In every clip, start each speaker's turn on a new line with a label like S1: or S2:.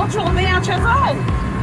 S1: autre journée en cheval.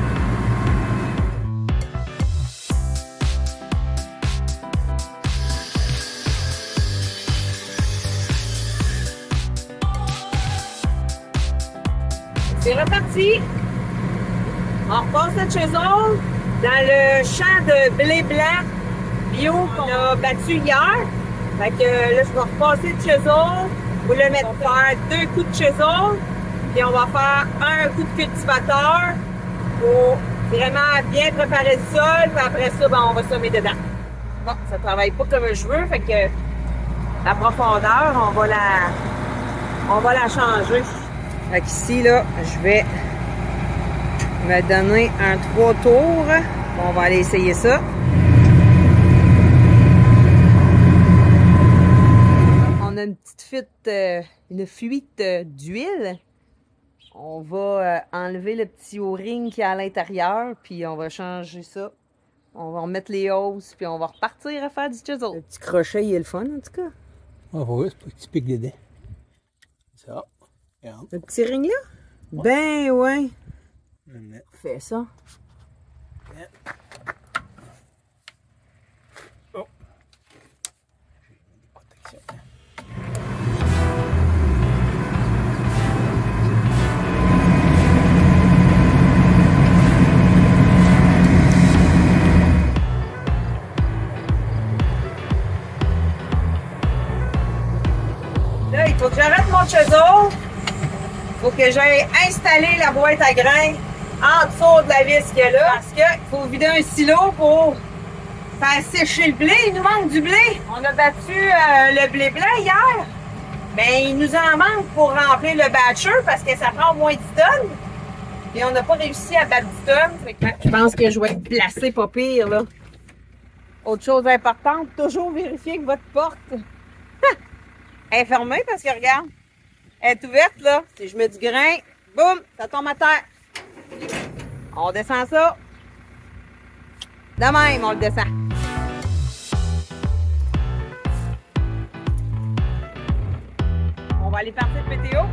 S1: C'est reparti. On repasse notre chisel dans le champ de blé blanc bio qu'on a battu hier. Fait que là, je vais repasser le chisel. Vous le mettre faire 2 coups de chisel. Puis on va faire un coup de cultivateur pour vraiment bien préparer le sol. Puis après ça, ben, on va semer dedans. Bon, ça travaille pas comme je veux. Fait que la profondeur, on va la changer. Fait qu'ici, là, je vais me donner un 3 tours. On va aller essayer ça. On a une petite fuite d'huile. On va enlever le petit O-ring qui est à l'intérieur, puis on va changer ça. On va remettre les hausses, puis on va repartir à faire du chisel. Le petit crochet, il est le fun, en tout cas.
S2: Ah, oui, c'est pas que tu piques dedans. Ça. Regarde.
S1: Le petit ring là? Ouais. Ben ouais. Fais ça.
S2: Yeah. Oh. J'ai des protections.
S1: Là, il faut que j'arrête mon chisel. Il faut que j'aille installer la boîte à grains en dessous de la vis qu'il y a là. Parce qu'il faut vider un silo pour faire sécher le blé. Il nous manque du blé. On a battu le blé blanc hier. Mais il nous en manque pour remplir le batcher parce que ça prend au moins 10 tonnes. Et on n'a pas réussi à battre 10 tonnes. Je pense que je vais être placé pas pire, là. Autre chose importante, toujours vérifier que votre porte est fermée parce que regarde, elle est ouverte, là. Si je mets du grain, boum, ça tombe à terre. On descend ça. De même, on le descend. On va aller partir de PTO.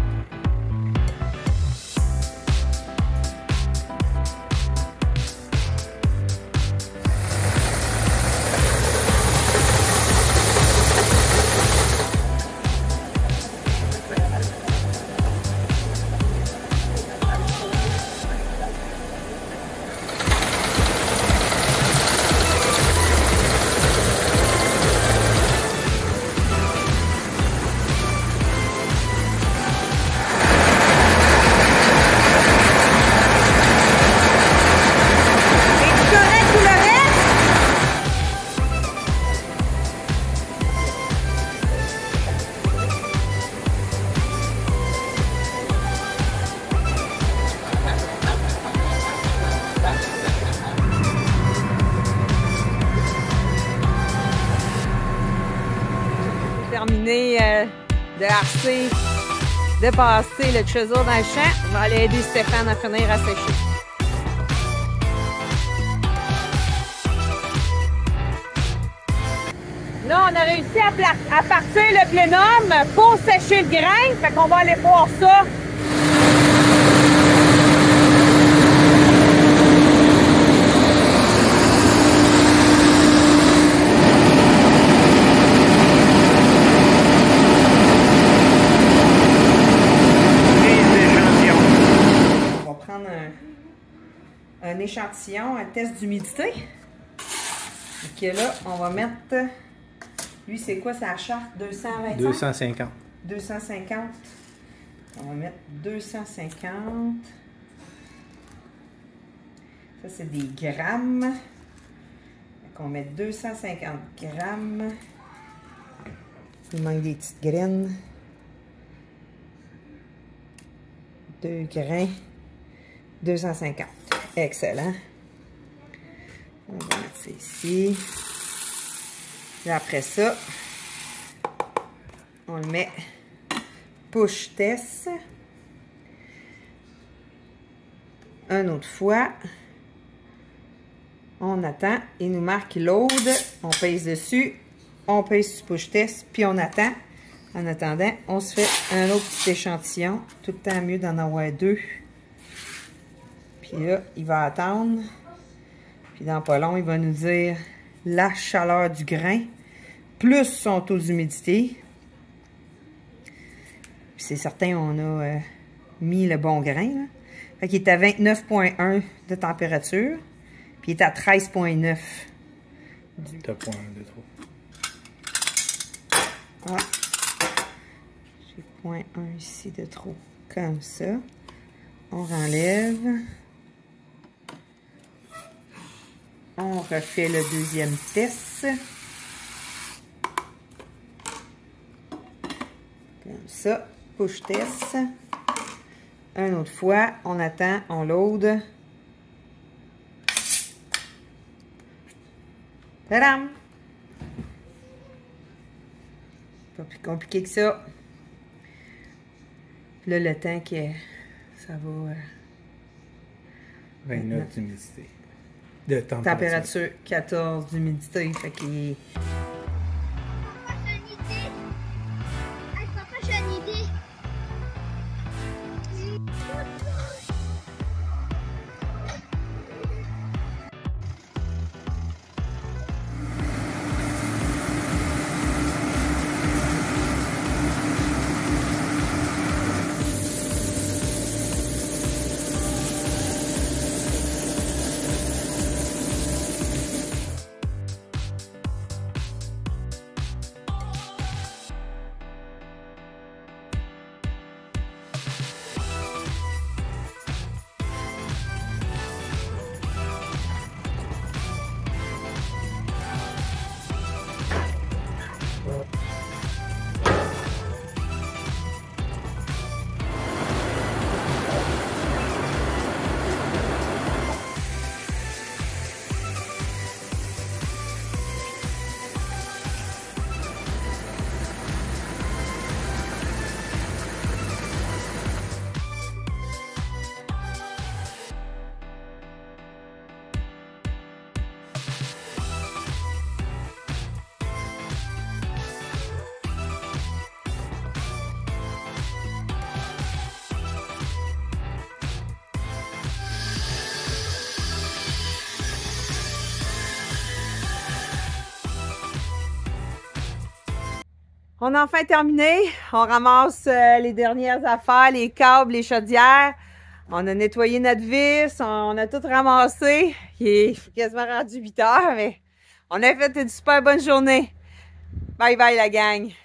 S1: Terminé de harcer, de passer le chisel dans le champ. On va aller aider Stéphane à finir à sécher. Là, on a réussi à partir le plénum pour sécher le grain. Fait qu'on va aller voir ça. Un échantillon, un test d'humidité. Ok, là, on va mettre. Lui, c'est quoi sa charte? 225?
S2: 250.
S1: 250. On va mettre 250. Ça, c'est des grammes. Donc, on met 250 grammes. Il manque des petites graines. 2 grains. 250. Excellent. On va mettre ça ici. Et après ça, on le met push test. Une autre fois. On attend. Il nous marque load. On pèse dessus. On pèse sur push test. Puis on attend. En attendant, on se fait un autre petit échantillon. Tout le temps mieux d'en avoir 2. Puis là, il va attendre. Puis dans pas long, il va nous dire la chaleur du grain, plus son taux d'humidité. Puis c'est certain, on a mis le bon grain, là. Fait qu'il est à 29,1 de température. Puis il est à 13,9.
S2: T'as point de trop.
S1: Ah. J'ai 0,1 ici de trop. Comme ça. On renlève. On refait le deuxième test. Comme ça. Push test. Une autre fois. On attend. On load. Tadam! Pas plus compliqué que ça. Puis là, le temps que ça va...
S2: 29 d'humidité. De
S1: température 14 d'humidité. Fait qu'il est...
S3: Papa, j'ai une idée. Hey, papa, j'ai une idée.
S1: On a enfin terminé. On ramasse les dernières affaires, les câbles, les chaudières. On a nettoyé notre vis. On a tout ramassé. Il est quasiment rendu 8 heures, mais on a fait une super bonne journée. Bye bye la gang.